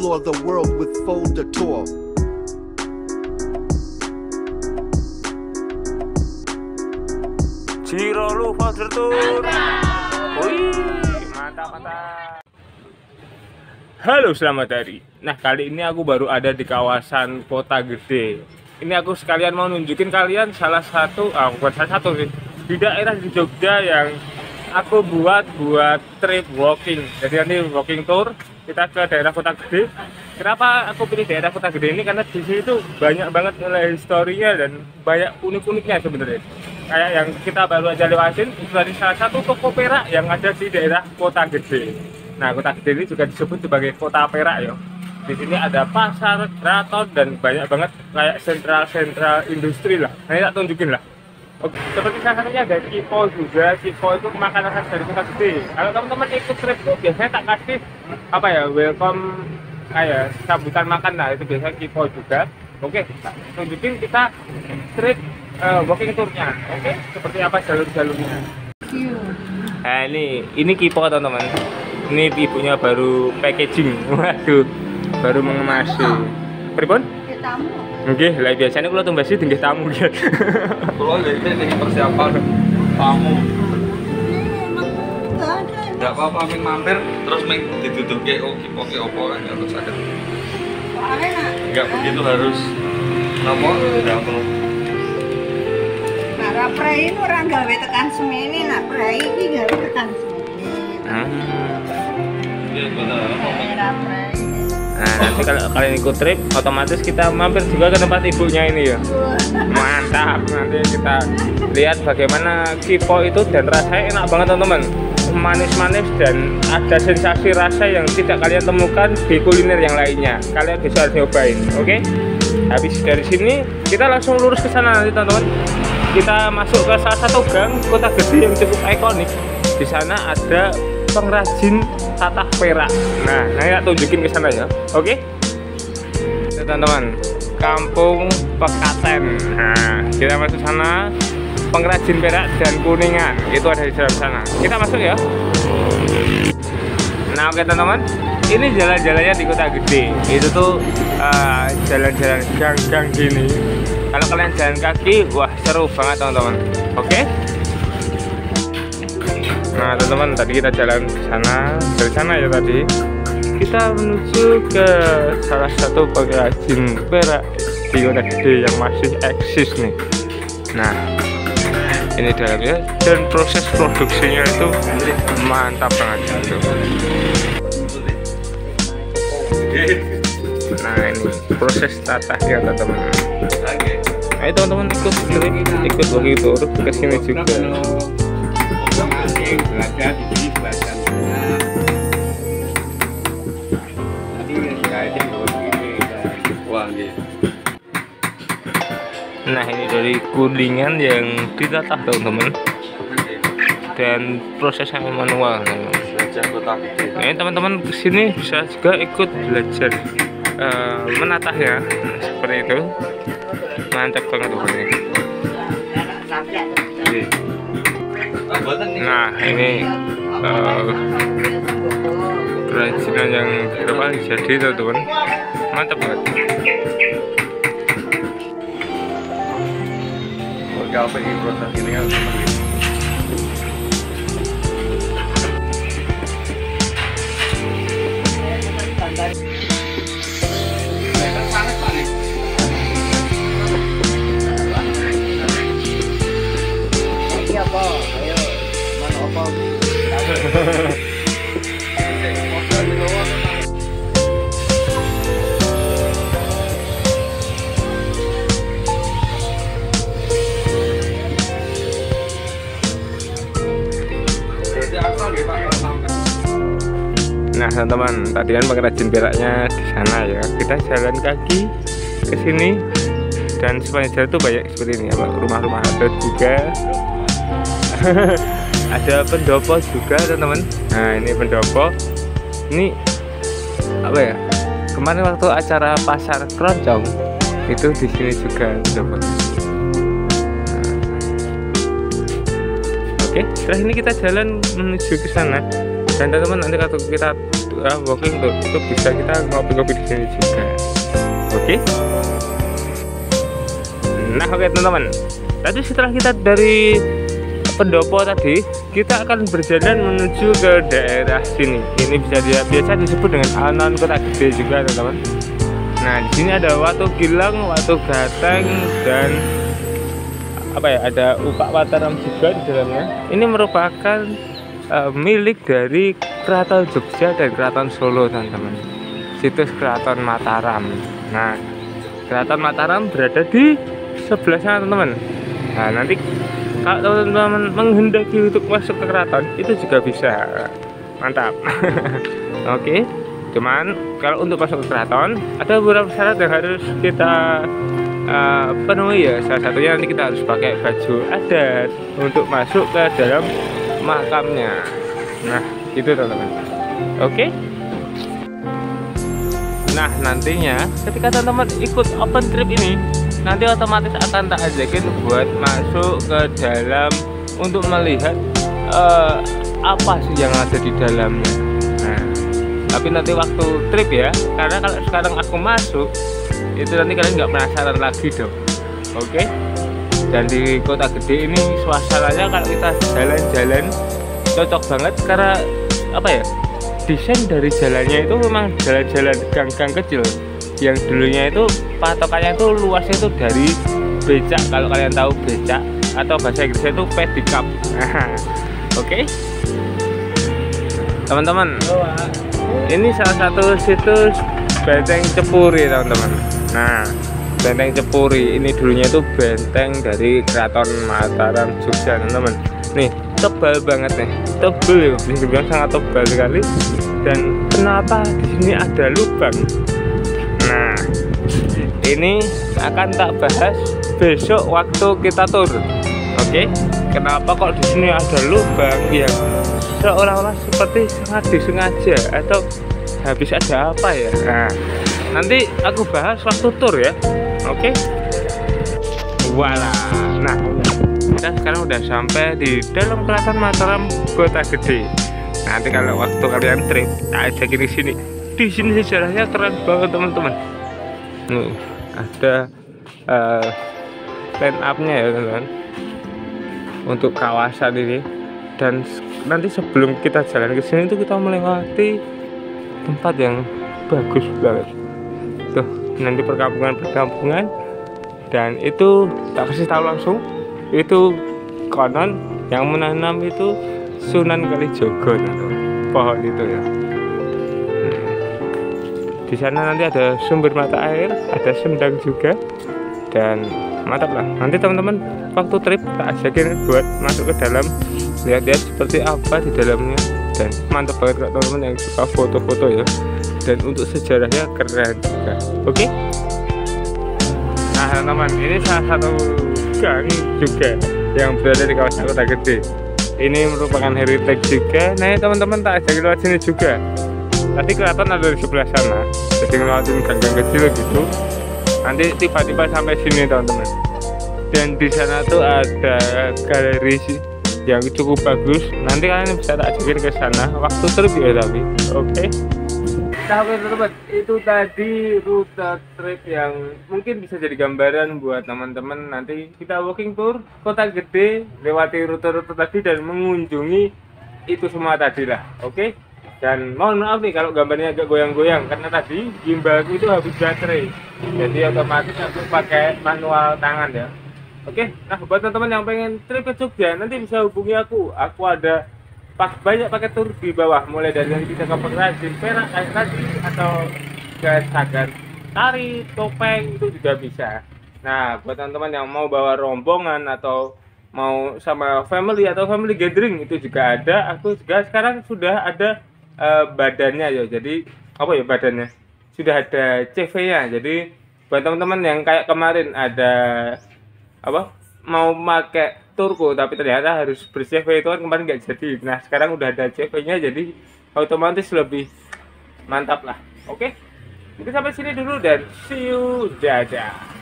explore the world with Folder Tour. Jiro lu Folder Tour. Wih, mantap. Halo, selamat hari. Nah, kali ini aku baru ada di kawasan Kota Gede. Ini aku sekalian mau nunjukin kalian salah satu, bukan salah satu sih, di daerah di Jogja yang aku buat trip walking. Jadi nanti walking tour kita ke daerah Kota Gede. Kenapa aku pilih daerah Kota Gede ini? Karena di sini tuh banyak banget nilai historinya dan banyak unik-uniknya sebenarnya. Kayak yang kita baru aja lewatin itu dari salah satu toko perak yang ada di daerah Kota Gede. Nah, Kota Gede ini juga disebut sebagai Kota Perak ya. Di sini ada pasar, keraton, dan banyak banget kayak sentral industri lah. Nah, ini tak tunjukin lah. Oke, seperti salah satunya ada Kipo juga. Kipo itu makanan khas dari Kota Gede. Kalau teman-teman ikut trip tuh biasanya tak kasih apa ya, welcome kayak sambutan makan lah, itu biasanya Kipo juga. Oke, tak tunjukin kita trip walking tournya. Oke, seperti apa jalur-jalurnya. Nah, ini Kipo teman-teman. Ini ibunya baru packaging. Waduh, baru mengemasi. Pripun? Tamu. Oke, lah biasanya kalau tumbas sih tinggi tamu ya. Kalau ini persiapan tamu. Enggak apa-apa mampir terus ditutup ke Kipo opo kan harus ada. Enggak begitu harus nomor enggak perlu. Nah, raprai ini orang gawe tekan semene, nah prai iki gawe tekan semene. Iya benar. Nah, nanti kalau kalian ikut trip, otomatis kita mampir juga ke tempat ibunya ini ya. Mantap, nanti kita lihat bagaimana Kipo itu dan rasanya enak banget teman-teman. Manis-manis dan ada sensasi rasa yang tidak kalian temukan di kuliner yang lainnya. Kalian bisa cobain, oke? Habis dari sini kita langsung lurus ke sana nanti teman-teman. Kita masuk ke salah satu gang Kota Gede yang cukup ikonik. Di sana ada pengrajin tatah perak. Nah, saya tunjukin ke sana ya. Oke? Teman-teman, Kampung Pekaten. Nah, kita masuk sana. Pengrajin perak dan kuningan itu ada di dalam sana. Kita masuk ya. Nah, oke teman-teman. Ini jalan-jalannya di Kota Gede. Itu tuh jalan-jalan gang-gang gini. Kalau kalian jalan kaki, wah seru banget teman-teman. Oke? Nah teman-teman, tadi kita jalan ke sana, dari sana ya tadi kita menuju ke salah satu pengrajin perak di Kota Gede yang masih eksis nih. Nah, ini dalamnya dan proses produksinya itu mantap banget gitu. Nah, ini proses tatahnya teman-teman. Ayo teman-teman ikut begitu ke sini juga. Belajar di belajar. Nah, ini dari kuningan yang ditatah teman-teman, dan prosesnya manual. Nah, ini teman-teman kesini bisa juga ikut belajar menatah ya, seperti itu. Mantap banget pokoknya. Nah, ini kerajinan yang berapa jadi teman-teman, mantap banget. Apa ini proses ini kan seperti itu. Nah teman-teman, tadi kan pengrajin peraknya di sana ya. Kita jalan kaki ke sini dan sepanjang jalan tuh banyak seperti ini ya, rumah-rumah adat juga. Ada pendopo juga teman-teman. Nah, ini pendopo. Ini apa ya? Kemarin waktu acara pasar keroncong itu di sini juga pendopo. Oke, setelah ini kita jalan menuju ke sana. Dan teman-teman, nanti kalau kita walking tour itu bisa kita ngopi-ngopi di sini juga. Oke. Nah, oke teman-teman. Tadi setelah kita dari pendopo tadi, kita akan berjalan menuju ke daerah sini. Ini biasa disebut dengan alun-alun Kota Gede juga, teman-teman. Nah, di sini ada Watu Gilang, Watu Gateng, dan apa ya? Ada Upak Mataram juga di dalamnya. Ini merupakan milik dari Keraton Jogja dan Keraton Solo, teman-teman. Situs Keraton Mataram. Nah, Keraton Mataram berada di sebelah sana, teman-teman. Nah, nanti kalau teman-teman menghendaki untuk masuk ke keraton itu juga bisa. Mantap. Oke. Cuman kalau untuk masuk ke keraton ada beberapa syarat yang harus kita penuhi ya. Salah satunya nanti kita harus pakai baju adat untuk masuk ke dalam makamnya. Nah, itu teman-teman. Oke. Nah, nantinya ketika teman-teman ikut open trip ini, nanti otomatis akan tak ajakin buat masuk ke dalam untuk melihat apa sih yang ada di dalamnya. Nah, tapi nanti waktu trip ya, karena kalau sekarang aku masuk itu nanti kalian nggak penasaran lagi dong. Oke. Dan di Kota Gede ini suasananya kalau kita jalan-jalan cocok banget karena apa ya, desain dari jalannya itu memang jalan-jalan gang-gang kecil yang dulunya itu patokannya itu luasnya itu dari becak, kalau kalian tahu becak atau bahasa Inggrisnya itu pedicab. Oke. Teman-teman, ini salah satu situs Benteng Cepuri, teman-teman. Nah, Benteng Cepuri ini dulunya itu benteng dari Keraton Mataram Jogja, teman-teman. Nih, tebal banget nih, tebal ya, bisa dibilang sangat tebal sekali. Dan kenapa di sini ada lubang? Nah, ini akan tak bahas besok waktu kita tur. Oke, kenapa kok di sini ada lubang yang seolah-olah seperti sangat disengaja atau habis ada apa ya? Nah, nanti aku bahas waktu tur ya. Oke. Voila. Nah, kita sekarang udah sampai di dalam Keraton Mataram Kota Gede. Nanti kalau waktu kalian trip, tak ajakin di sini. Di sini sejarahnya keren banget, teman-teman. Nih, ada line up-nya ya, teman-teman. Untuk kawasan ini. Dan nanti sebelum kita jalan ke sini itu kita melewati tempat yang bagus banget. Tuh, nanti perkampungan dan itu tak kasih tahu langsung. Itu konon yang menanam itu Sunan Kalijogo, pohon itu ya. Di sana nanti ada sumber mata air, ada sendang juga, dan mantap lah. Nanti teman-teman waktu trip tak ajakin buat masuk ke dalam, lihat-lihat seperti apa di dalamnya, dan mantap banget kalau teman-teman yang suka foto-foto ya. Dan untuk sejarahnya keren juga. Oke. Nah teman-teman, ini salah satu gang juga yang berada di kawasan Kota Gede. Ini merupakan heritage juga. Nah teman-teman tak ajakin lewat sini juga. Tadi keraton ada di sebelah sana, jadi ngelewatin gang-gang kecil gitu. Nanti tiba-tiba sampai sini teman-teman. Dan di sana tuh ada galeri yang cukup bagus. Nanti kalian bisa tak ajakin ke sana waktu trip ya tapi. Oke. Nah oke teman-teman, itu tadi rute trip yang mungkin bisa jadi gambaran buat teman-teman. Nanti kita walking tour Kota Gede, lewati rute-rute tadi dan mengunjungi itu semua tadi lah. Oke. Dan mohon maaf nih kalau gambarnya agak goyang-goyang karena tadi gimbalku itu habis baterai, jadi otomatis aku pakai manual tangan ya. Oke, nah buat teman-teman yang pengen trip ke Jogja nanti bisa hubungi aku ada banyak paket tur di bawah, mulai dari yang bisa ke pengrajin perak kayak tadi atau ke Sagar tari, topeng itu juga bisa. Nah buat teman-teman yang mau bawa rombongan atau mau sama family atau family gathering itu juga ada. Aku juga sekarang sudah ada badannya ya, jadi apa ya, badannya sudah ada CV-nya. Jadi buat teman-teman yang kayak kemarin ada apa mau pakai turku tapi ternyata harus ber-CV itu kan kemarin nggak jadi. Nah sekarang udah ada CV-nya jadi otomatis lebih mantap lah. Oke, mungkin sampai sini dulu dan see you, dadah.